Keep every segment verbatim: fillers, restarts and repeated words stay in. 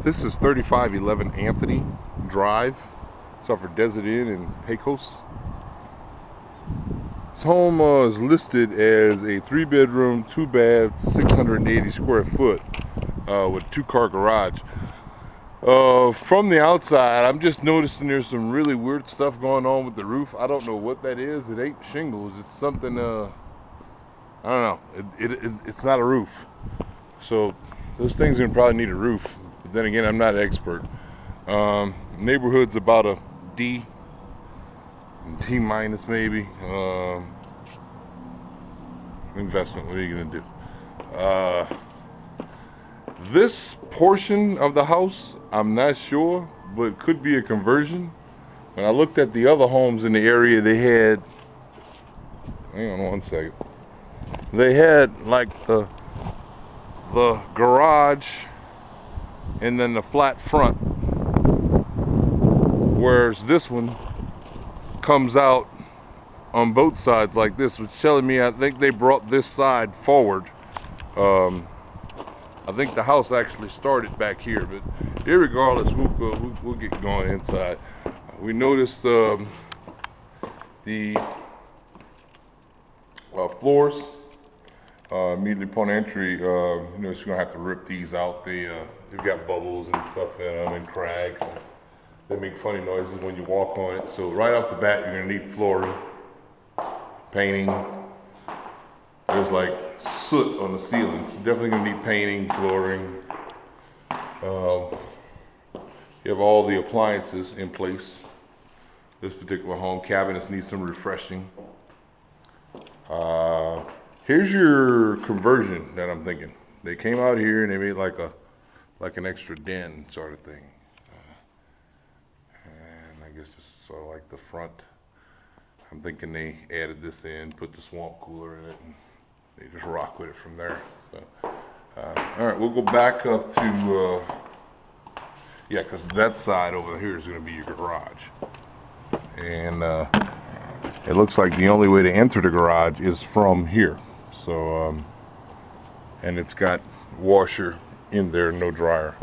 This is thirty-five eleven Anthony Drive, Suffolk Desert Inn in Pecos. This home uh, is listed as a three bedroom, two bath, six hundred eighty square foot uh, with two car garage. Uh, from the outside, I'm just noticing there's some really weird stuff going on with the roof. I don't know what that is. It ain't shingles. It's something, uh, I don't know. It, it, it, it's not a roof. So those things are gonna probably need a roof. But then again, I'm not an expert. Um, neighborhood's about a D, D minus maybe. Um, investment, what are you gonna do? Uh, this portion of the house, I'm not sure, but it could be a conversion. When I looked at the other homes in the area, they had, hang on one second, they had like the the garage and then the flat front, whereas this one comes out on both sides like this, which is telling me I think they brought this side forward. um, I think the house actually started back here, but irregardless, we'll, uh, we'll, we'll get going inside. We noticed um, the uh, floors uh, immediately upon entry. Uh, you know, you're gonna have to rip these out. They uh, they've got bubbles and stuff in them and cracks. And they make funny noises when you walk on it. So right off the bat, you're gonna need flooring, painting. There's like soot on the ceilings. Definitely gonna need painting, flooring. Uh, you have all the appliances in place. This particular home, cabinets need some refreshing. Uh, here's your conversion that I'm thinking. They came out here and they made like a like an extra den sort of thing. Uh, and I guess it's sort of like the front. I'm thinking they added this in, put the swamp cooler in it, and they just rock with it from there. So, uh, all right, we'll go back up to, uh, yeah, because that side over here is going to be your garage. And uh, it looks like the only way to enter the garage is from here. So, um, and it's got washer in there, no dryer.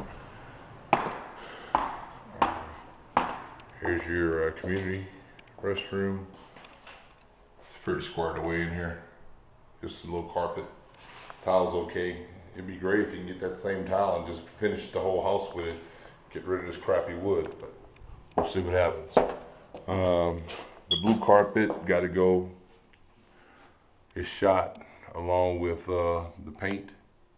Here's your uh, community restroom. It's pretty squared away in here. Just a little carpet. Tile's okay. It'd be great if you can get that same tile and just finish the whole house with it. Get rid of this crappy wood, but we'll see what happens. Um, the blue carpet got to go. It's shot along with uh, the paint.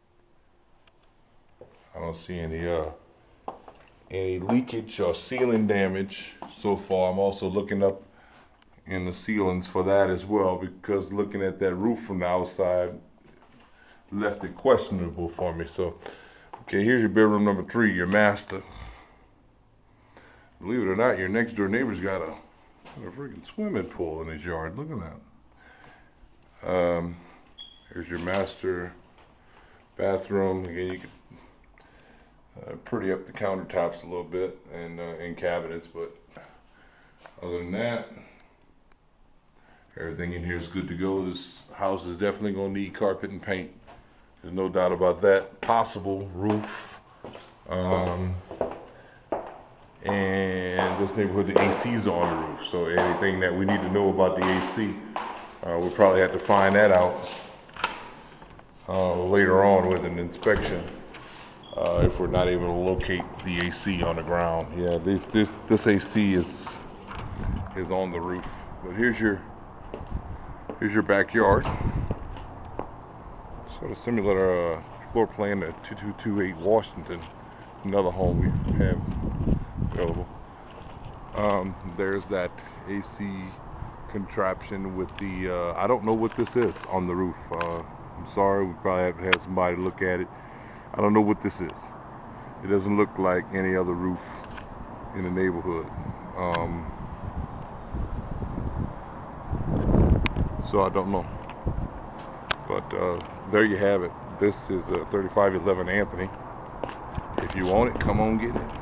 I don't see any uh, any leakage or ceiling damage so far. I'm also looking up in the ceilings for that as well, because looking at that roof from the outside left it questionable for me. So, okay, here's your bedroom number three, your master. Believe it or not, your next door neighbor's got a, got a freaking swimming pool in his yard. Look at that. Um, here's your master bathroom. Again, you could uh, pretty up the countertops a little bit and uh, and cabinets, but other than that, everything in here is good to go. This house is definitely going to need carpet and paint. There's no doubt about that. Possible roof. Um, and this neighborhood, the A C's on the roof. So anything that we need to know about the A C, uh, we'll probably have to find that out uh, later on with an inspection. Uh, if we're not able to locate the A C on the ground. Yeah, this this this A C is is on the roof. But here's your Here's your backyard. Sort of similar uh, floor plan to two two two eight Washington, another home we have available. Um, there's that A C contraption with the, uh, I don't know what this is on the roof. Uh, I'm sorry, we probably have to have somebody look at it. I don't know what this is. It doesn't look like any other roof in the neighborhood. Um, So I don't know, but uh, there you have it. This is uh, thirty-five eleven Anthony. If you want it, come on get it.